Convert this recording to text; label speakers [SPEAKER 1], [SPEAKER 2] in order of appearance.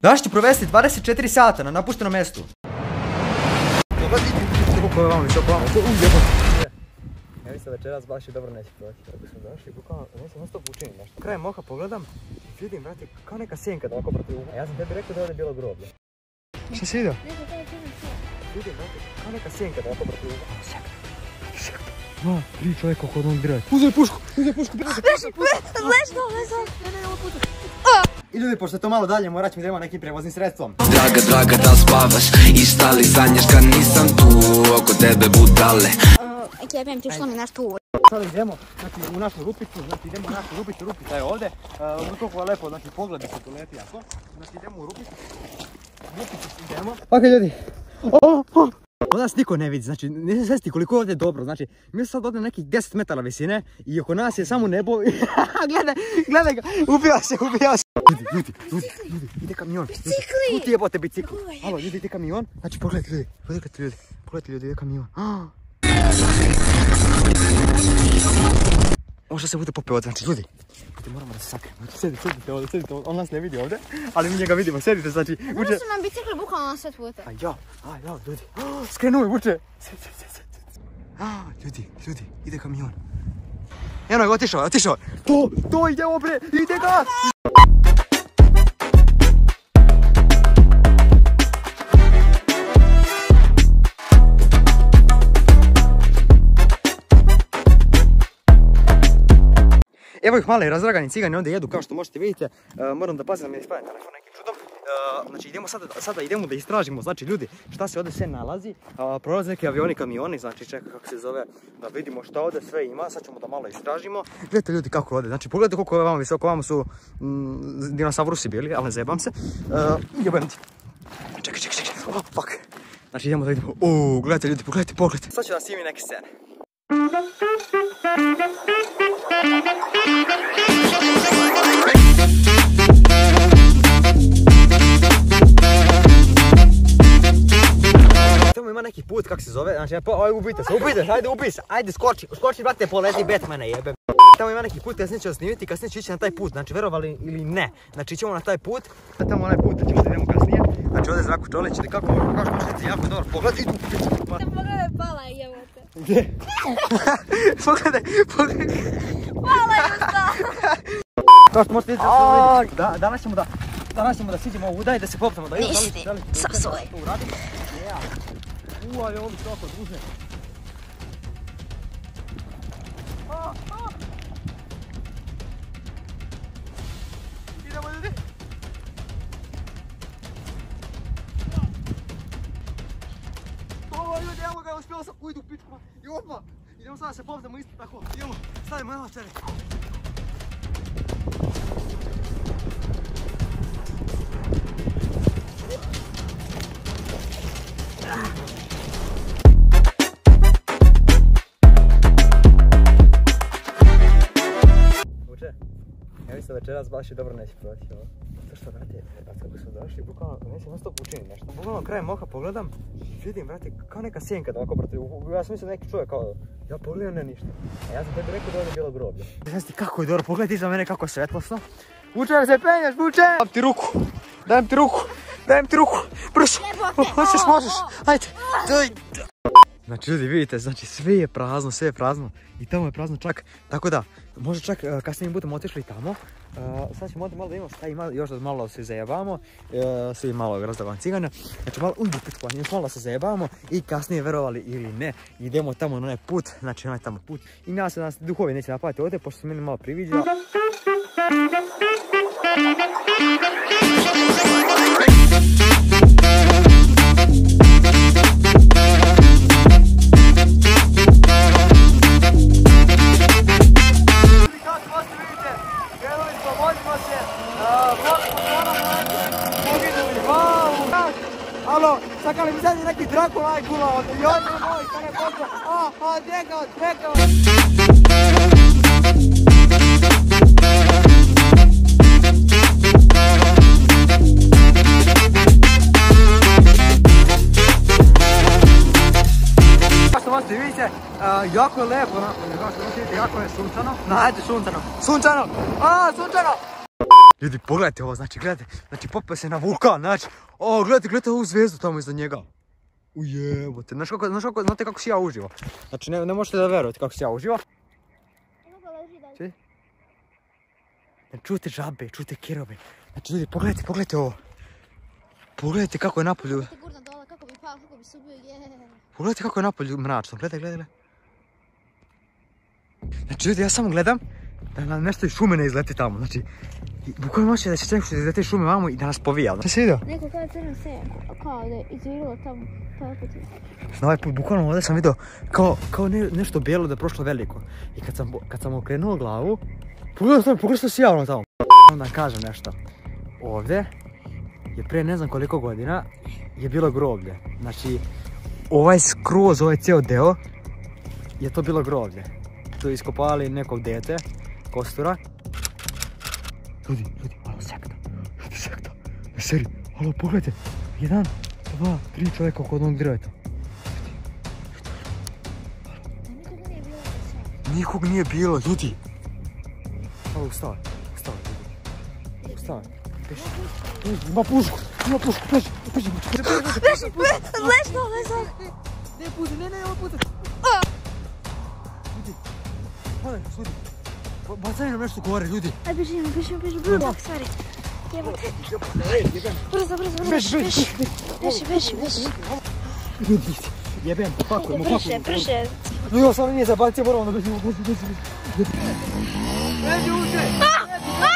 [SPEAKER 1] Danas ću provesti 24 sata na napuštenom mjestu. Koliko je vama visoko vama? Ja mislim večeras baš i dobro neće proći. Kako smo došli, bukvalno, non stop učinim nešto. Krajem moha pogledam i vidim, brate, kao neka sjenka da ovako protiv uha. A ja sam tebi rekao da ovdje je bilo groblje. Šta si vidio? Vidim, brate, kao neka sjenka da ovako protiv uha. Sjeka. Ma, 3 čovjeka kod onog diraj. Uzaj pušku, brate.
[SPEAKER 2] Ležno.
[SPEAKER 1] I ljudi, pošto je to malo dalje, morat ćemo da imamo nekim prevoznim sredstvom.
[SPEAKER 3] Draga, da spavaš i šta li sanjaš kad nisam tu oko tebe budale.
[SPEAKER 2] Jebem ti što mi naš tu.
[SPEAKER 1] Sada idemo u našu rupicu, rupica je ovdje. Koliko je lepo, pogledi se tu leti jako. Idemo u rupicu idemo. Ok ljudi. Od nas niko ne vidi, ne se svesti koliko je ovdje dobro, mi smo sad ovdje nekih 10 metara visine i oko nas je samo nebo. Gledaj ga, ubija se. Ljudi, ide kamion.
[SPEAKER 2] Bicikli!
[SPEAKER 1] Tu ti jebote bicikli. Alo, ljudi, ide kamion. Pogledajte ljudi, ide kamion. Možda se bude popeo, ljudi, moramo da se sakrijemo. Sedite ovdje, on nas ne vidi ovdje, ali mi njega vidimo, sedite,
[SPEAKER 2] Možda su nam bicikli bukvalno na sve puta.
[SPEAKER 1] A ja, ljudi, skrenuo je, vuče. Ljudi, ide kamion. Eno je, otišao. To ide bre, ide ga! Evo ih male razdragani cigani ovdje jedu, kao što možete vidjeti. Moram da pazim da mi ne ispadne telefon nekim čudom. Idemo sada idemo da istražimo, ljudi, šta se ovdje sve nalazi. Prolaze neki avioni, kamioni, čekaj kako se zove, da vidimo šta ovdje sve ima. Sad ćemo da malo istražimo. Gledajte ljudi kako je ovdje, pogledajte koliko je vama visoko, vama su dinosaurusi bili, ali ne zajebam se. Jebam ti. Čekaj, fuck. Idemo da vidimo, gledajte ljudi, pogledajte. Sad ću da snimim neke scene. Tamo ima neki put, kako se zove, ubij se, ajde skoči brate, poleti Batmana jebem. Tamo ima neki put, kasnije ću vas snimiti, kasnije ću ići na taj put, verovali ili ne, ićemo na taj put, tamo onaj put, ćemo da idemo kasnije, ovdje Zdravko Čolić, kako što možete jako dobro, pogledaj, idu.
[SPEAKER 2] Pogledaj, pala je jebote.
[SPEAKER 1] Gdje? Pogledaj.
[SPEAKER 2] Pala je usta.
[SPEAKER 1] Kao što možete vidjeti, danas ćemo da siđemo ovu udaj, da se popnemo, da idemo.
[SPEAKER 2] Ništi, sa svoj.
[SPEAKER 1] Ali ovi su oko dužne. Idemo ljudi. Ljudi, evo ga, uspjelo sam, ujdu u pičku. I odmah, idemo sada da se popnemo isto tako. Idemo, stavimo jedno čere. Ja mislim večeras baš i dobro neće proći ovo. To što, brate, kako smo došli, bukvalno, neće non stop učinim nešto. Bukvalno krajem moha pogledam i vidim, brate, kao neka sjenka da ovako protiv uha. Ja sam mislim neki čovjek kao, ja pogledam ne ništa. A ja sam tebi rekao da ovdje je bilo groblje. Znaš ti kako je dobro, pogledaj iza mene kako je svetlosno. Vuče, se penjaš, vuče! Dajem ti ruku, brzo! Možeš, ajde! Ljudi, vidite, sve je prazno i tamo je prazno čak, tako da, možda čak kasnije budemo otišli tamo, sad ćemo ovdje malo da imamo šta ima, još da malo se zajebamo, svi malo razdavan cigana, malo još malo se zajebamo i kasnije, verovali ili ne, idemo tamo na onaj put, onaj tamo put i nadam se da nas duhovi neće napavati ovdje, pošto se meni malo priviđa. Alo, sakali mi sad neki Drakula ajkula ovdje, joj moj, kada je počeo, djekao. Kao što možete vidite, jako je lepo, kao što možete vidjeti, jako je sunčano. Ajde, sunčano. Sunčano! Ljudi, pogledajte ovo, znači gledajte, znači popeo se na vulkan, znači, gledajte ovu zvezdu tamo iznad njega. Ujebote, znate kako si ja uživo. Znači, ne možete da verujete kako si ja uživo. Čuj? Čujete žabe, čujete kirobe. Znači, ljudi, pogledajte ovo. Pogledajte kako je napolju. Pogledajte kako je napolju mračno, gledaj. Znači, ljudi, ja samo gledam da nam nešto iz šume ne izleti tamo, znači, bukvalno može da će nešto izleti iz šume vamo i da nas povija. Šta si vidio?
[SPEAKER 2] Neko kao je crna senka, kao da je izvirilo tamo, taj put.
[SPEAKER 1] Ovaj put, bukvalno ovdje sam vidio kao nešto bijelo da je prošlo veliko. I kad sam okrenuo glavu, pogledaj što si javno tamo. Onda kažem nešto. Ovdje je pre ne znam koliko godina je bilo groblje. Znači, ovaj cijel deo je to bilo groblje. Tu iskopali nekog dete, kostura. Ljudi, alo sekta. Seri, alo pogledajte. 1, 2, 3 čovjeka oko onog drveta. Nikog nije bilo, ljudi. Alo, ustavaj, Beži. Ima pušku, beži.
[SPEAKER 2] Lešno.
[SPEAKER 1] Ne puti, ne, ovo puti. Ljudi, pogledaj, ljudi. Bacaj nam nešto gore, ljudi.
[SPEAKER 2] Aj, bežimo, bro, stvari. Jebote. Brzo. Beži.
[SPEAKER 1] Ljudi, jebem, pakujemo.
[SPEAKER 2] Brže.
[SPEAKER 1] No, samo nije zabacio, moramo da bežimo. Beži, uče!